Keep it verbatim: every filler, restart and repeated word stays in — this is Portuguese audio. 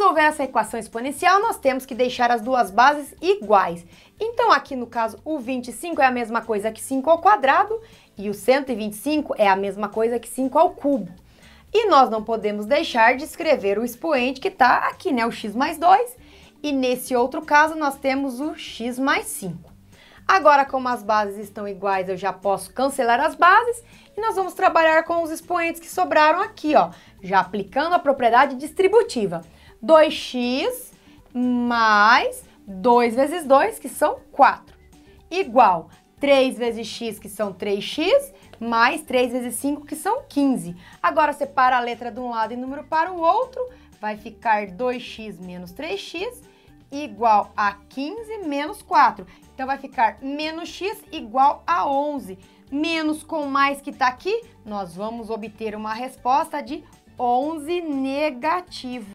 resolver essa equação exponencial, nós temos que deixar as duas bases iguais. Então, aqui no caso, o vinte e cinco é a mesma coisa que cinco ao quadrado e o cento e vinte e cinco é a mesma coisa que cinco ao cubo. E nós não podemos deixar de escrever o expoente que está aqui, né? O x mais dois. E nesse outro caso, nós temos o x mais cinco. Agora, como as bases estão iguais, eu já posso cancelar as bases e nós vamos trabalhar com os expoentes que sobraram aqui, ó, já aplicando a propriedade distributiva. dois x mais dois vezes dois, que são quatro, igual três vezes x, que são três x, mais três vezes cinco, que são quinze. Agora, separa a letra de um lado e número para o outro, vai ficar dois x menos três x igual a quinze menos quatro. Então, vai ficar menos x igual a onze. Menos com mais que está aqui, nós vamos obter uma resposta de onze negativo.